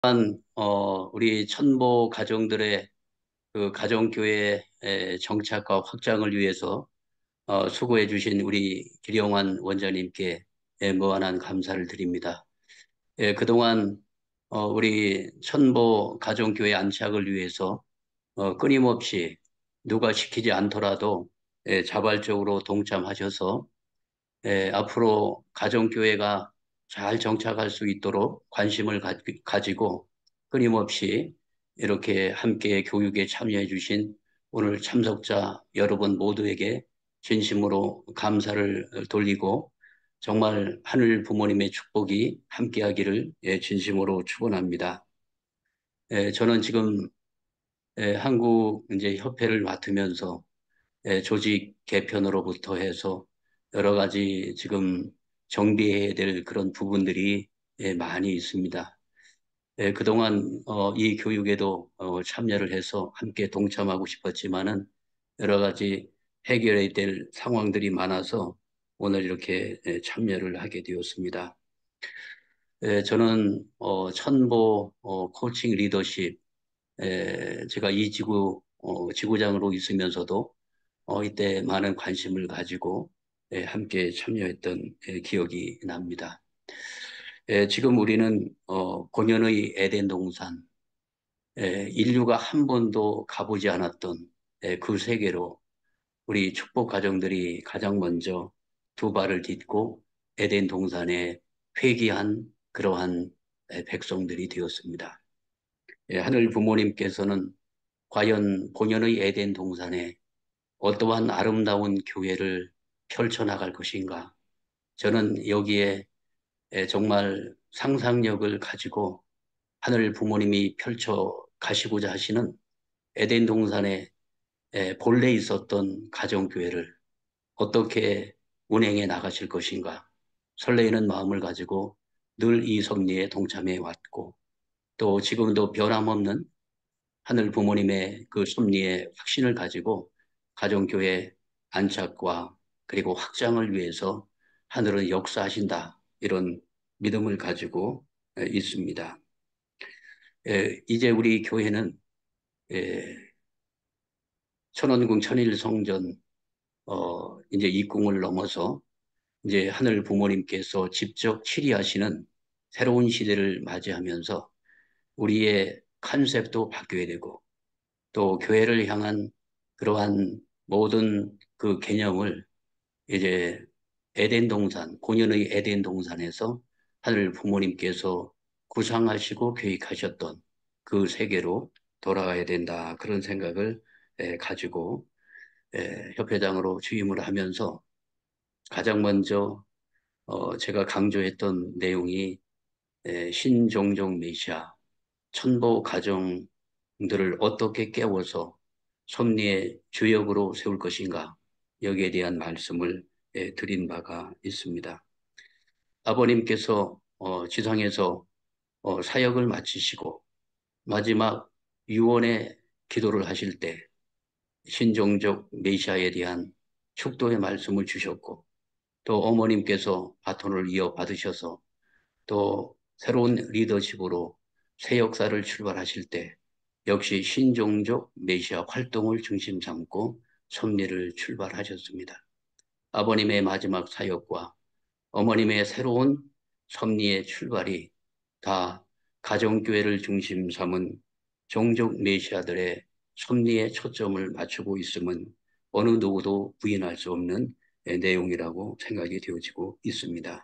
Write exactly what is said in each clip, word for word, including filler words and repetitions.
또한 어, 우리 천보 가정들의 그 가정교회 의 정착과 확장을 위해서 어, 수고해 주신 우리 기령환 원장님께 예, 무한한 감사를 드립니다. 예, 그동안 어, 우리 천보 가정교회 안착을 위해서 어, 끊임없이 누가 시키지 않더라도 예, 자발적으로 동참하셔서 예, 앞으로 가정교회가 잘 정착할 수 있도록 관심을 가, 가지고 끊임없이 이렇게 함께 교육에 참여해 주신 오늘 참석자 여러분 모두에게 진심으로 감사를 돌리고 정말 하늘 부모님의 축복이 함께하기를 예, 진심으로 축원합니다. 예, 저는 지금 예, 한국 이제 협회를 맡으면서 예, 조직 개편으로부터 해서 여러 가지 지금 정비해야 될 그런 부분들이 예, 많이 있습니다. 예, 그동안 어, 이 교육에도 어, 참여를 해서 함께 동참하고 싶었지만은 여러 가지 해결해야 될 상황들이 많아서 오늘 이렇게 예, 참여를 하게 되었습니다. 예, 저는 어, 천보 어, 코칭 리더십 에, 제가 이 지구, 어, 지구장으로 있으면서도 어, 이때 많은 관심을 가지고 에, 함께 참여했던 에, 기억이 납니다. 에, 지금 우리는 어, 공연의 에덴 동산, 에, 인류가 한 번도 가보지 않았던 에, 그 세계로 우리 축복 가정들이 가장 먼저 두 발을 딛고 에덴 동산에 회귀한 그러한 에, 백성들이 되었습니다. 예, 하늘 부모님께서는 과연 본연의 에덴 동산에 어떠한 아름다운 교회를 펼쳐나갈 것인가? 저는 여기에 에, 정말 상상력을 가지고 하늘 부모님이 펼쳐 가시고자 하시는 에덴 동산에 에, 본래 있었던 가정교회를 어떻게 운행해 나가실 것인가? 설레이는 마음을 가지고 늘 이 섭리에 동참해 왔고 또 지금도 변함없는 하늘 부모님의 그 섭리에 확신을 가지고 가정교회 안착과 그리고 확장을 위해서 하늘은 역사하신다. 이런 믿음을 가지고 에, 있습니다. 에, 이제 우리 교회는 에, 천원궁 천일성전 어, 이제 입궁을 넘어서 이제 하늘 부모님께서 직접 치리하시는 새로운 시대를 맞이하면서 우리의 컨셉도 바뀌어야 되고 또 교회를 향한 그러한 모든 그 개념을 이제 에덴 동산, 본연의 에덴 동산에서 하늘 부모님께서 구상하시고 계획하셨던 그 세계로 돌아가야 된다. 그런 생각을 에, 가지고 에, 협회장으로 취임을 하면서 가장 먼저 어, 제가 강조했던 내용이 에, 신종종 메시아 천보 가정들을 어떻게 깨워서 섭리의 주역으로 세울 것인가 여기에 대한 말씀을 예, 드린 바가 있습니다. 아버님께서 어, 지상에서 어, 사역을 마치시고 마지막 유언의 기도를 하실 때 신종적 메시아에 대한 축도의 말씀을 주셨고 또 어머님께서 바톤을 이어받으셔서 또 새로운 리더십으로 새 역사를 출발하실 때 역시 신종적 메시아 활동을 중심 삼고 섭리를 출발하셨습니다. 아버님의 마지막 사역과 어머님의 새로운 섭리의 출발이 다 가정교회를 중심 삼은 종족 메시아들의 섭리에 초점을 맞추고 있음은 어느 누구도 부인할 수 없는 내용이라고 생각이 되어지고 있습니다.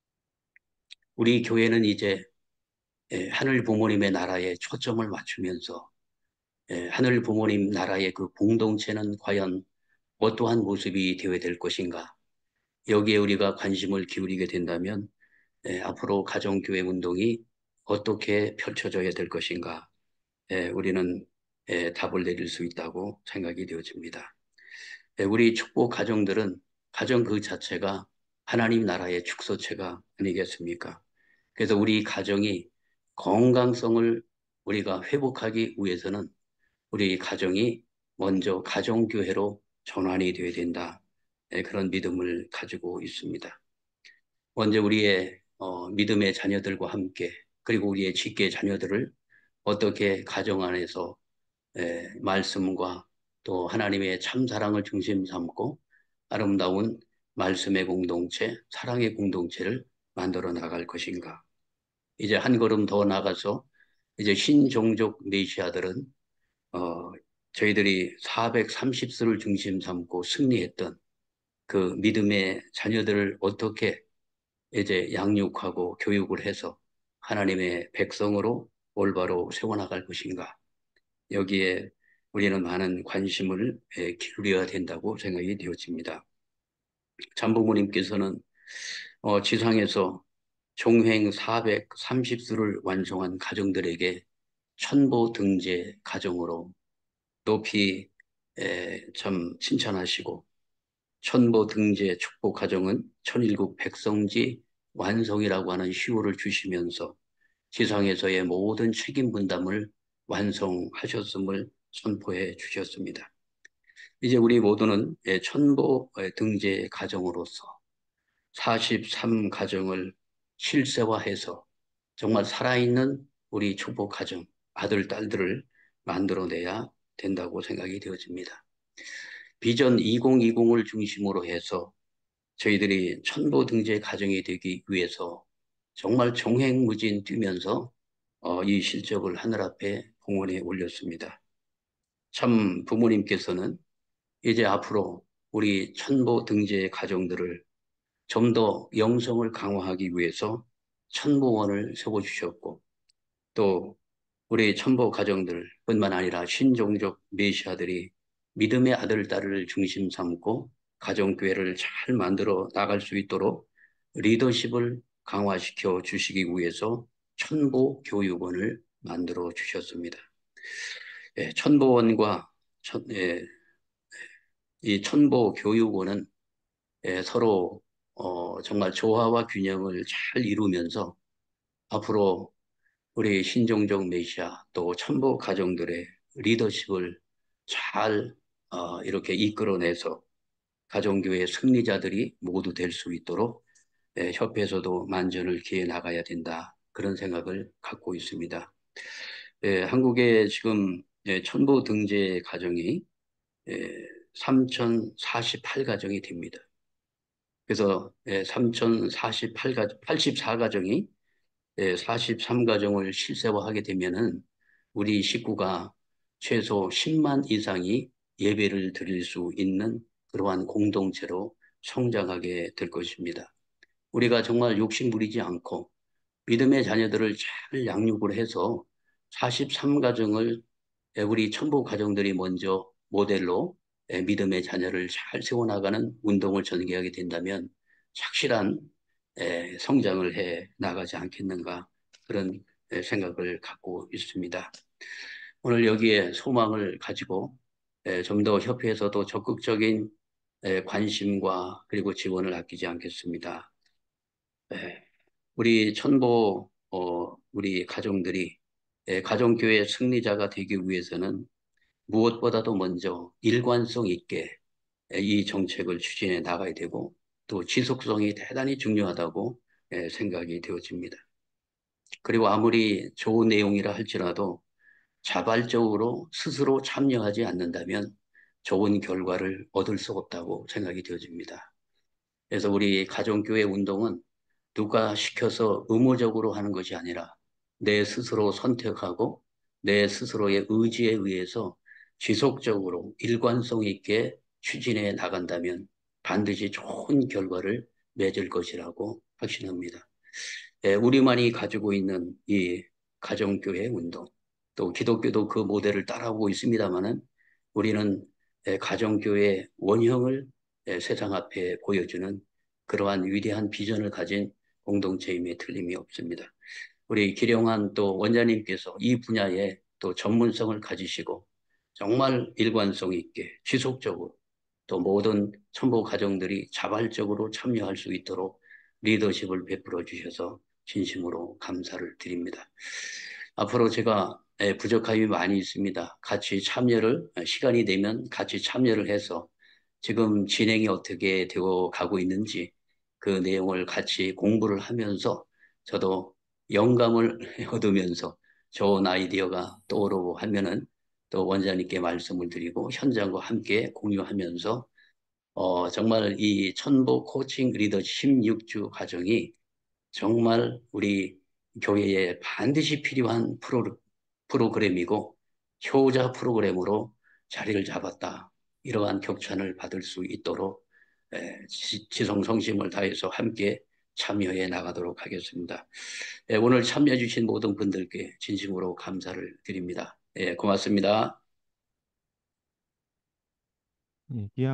우리 교회는 이제 예, 하늘 부모님의 나라에 초점을 맞추면서 예, 하늘 부모님 나라의 그 공동체는 과연 어떠한 모습이 되어야 될 것인가? 여기에 우리가 관심을 기울이게 된다면 예, 앞으로 가정교회 운동이 어떻게 펼쳐져야 될 것인가? 예, 우리는 예, 답을 내릴 수 있다고 생각이 되어집니다. 예, 우리 축복 가정들은 가정 그 자체가 하나님 나라의 축소체가 아니겠습니까? 그래서 우리 가정이 건강성을 우리가 회복하기 위해서는 우리 가정이 먼저 가정교회로 전환이 되어야 된다. 예, 그런 믿음을 가지고 있습니다. 먼저 우리의 어, 믿음의 자녀들과 함께 그리고 우리의 직계 자녀들을 어떻게 가정 안에서 에, 말씀과 또 하나님의 참 사랑을 중심 삼고 아름다운 말씀의 공동체, 사랑의 공동체를 만들어 나갈 것인가. 이제 한 걸음 더 나가서 이제 신종족 메시아들은 어, 저희들이 사백삼십 수를 중심 삼고 승리했던 그 믿음의 자녀들을 어떻게 이제 양육하고 교육을 해서 하나님의 백성으로 올바로 세워나갈 것인가. 여기에 우리는 많은 관심을 에, 기울여야 된다고 생각이 되어집니다. 참부모님께서는 어, 지상에서 종행 사백삼십 수를 완성한 가정들에게 천보 등재 가정으로 높이 에, 참 칭찬하시고 천보 등재 축복 가정은 천일국 백성지 완성이라고 하는 시호를 주시면서 지상에서의 모든 책임 분담을 완성하셨음을 선포해 주셨습니다. 이제 우리 모두는 예, 천보 등재 가정으로서 사십삼 가정을 실세화해서 정말 살아있는 우리 축복 가정, 아들, 딸들을 만들어내야 된다고 생각이 되어집니다. 비전 이천이십을 중심으로 해서 저희들이 천보 등재 가정이 되기 위해서 정말 종횡무진 뛰면서 어, 이 실적을 하늘 앞에 공원에 올렸습니다. 참 부모님께서는 이제 앞으로 우리 천보 등재 가정들을 좀 더 영성을 강화하기 위해서 천보원을 세워주셨고 또 우리 천보 가정들 뿐만 아니라 신종족 메시아들이 믿음의 아들, 딸을 중심 삼고 가정교회를 잘 만들어 나갈 수 있도록 리더십을 강화시켜 주시기 위해서 천보교육원을 만들어 주셨습니다. 예, 천보원과 천, 예, 이 천보교육원은 예, 서로 어, 정말 조화와 균형을 잘 이루면서 앞으로 우리 신종적 메시아 또 천보 가정들의 리더십을 잘 어, 이렇게 이끌어내서 가정교회 승리자들이 모두 될 수 있도록 예, 협회에서도 만전을 기해 나가야 된다. 그런 생각을 갖고 있습니다. 예, 한국에 지금 예, 천보 등재 가정이 예, 삼천사십팔 가정이 됩니다. 그래서 예, 삼천사십팔 가정, 팔십사 가정이 예, 사십삼 가정을 실세화하게 되면은 우리 식구가 최소 십만 이상이 예배를 드릴 수 있는 그러한 공동체로 성장하게 될 것입니다. 우리가 정말 욕심 부리지 않고 믿음의 자녀들을 잘 양육을 해서 사십삼 가정을 우리 천부 가정들이 먼저 모델로 믿음의 자녀를 잘 세워나가는 운동을 전개하게 된다면 착실한 성장을 해 나가지 않겠는가 그런 생각을 갖고 있습니다. 오늘 여기에 소망을 가지고 좀 더 협회에서도 적극적인 관심과 그리고 지원을 아끼지 않겠습니다. 우리 천보 어, 우리 가정들이 가정교회 승리자가 되기 위해서는 무엇보다도 먼저 일관성 있게 이 정책을 추진해 나가야 되고 또 지속성이 대단히 중요하다고 생각이 되어집니다. 그리고 아무리 좋은 내용이라 할지라도 자발적으로 스스로 참여하지 않는다면 좋은 결과를 얻을 수 없다고 생각이 되어집니다. 그래서 우리 가정교회 운동은 누가 시켜서 의무적으로 하는 것이 아니라 내 스스로 선택하고 내 스스로의 의지에 의해서 지속적으로 일관성 있게 추진해 나간다면 반드시 좋은 결과를 맺을 것이라고 확신합니다. 예, 우리만이 가지고 있는 이 가정교회 운동, 또 기독교도 그 모델을 따라오고 있습니다만은 우리는 예, 가정교회 원형을 예, 세상 앞에 보여주는 그러한 위대한 비전을 가진 공동체임에 틀림이 없습니다. 우리 기령한 또 원장님께서 이 분야에 또 전문성을 가지시고 정말 일관성 있게 지속적으로 또 모든 천부 가정들이 자발적으로 참여할 수 있도록 리더십을 베풀어 주셔서 진심으로 감사를 드립니다. 앞으로 제가 예, 부족함이 많이 있습니다. 같이 참여를 시간이 되면 같이 참여를 해서 지금 진행이 어떻게 되어 가고 있는지 그 내용을 같이 공부를 하면서 저도 영감을 얻으면서 좋은 아이디어가 떠오르고 하면은 또 원장님께 말씀을 드리고 현장과 함께 공유하면서 어, 정말 이 천복 코칭 리더 십육 주 과정이 정말 우리 교회에 반드시 필요한 프로, 프로그램이고 효자 프로그램으로 자리를 잡았다. 이러한 격찬을 받을 수 있도록 에, 지- 지성성심을 다해서 함께 참여해 나가도록 하겠습니다. 예, 오늘 참여해 주신 모든 분들께 진심으로 감사를 드립니다. 예, 고맙습니다. 예, 이해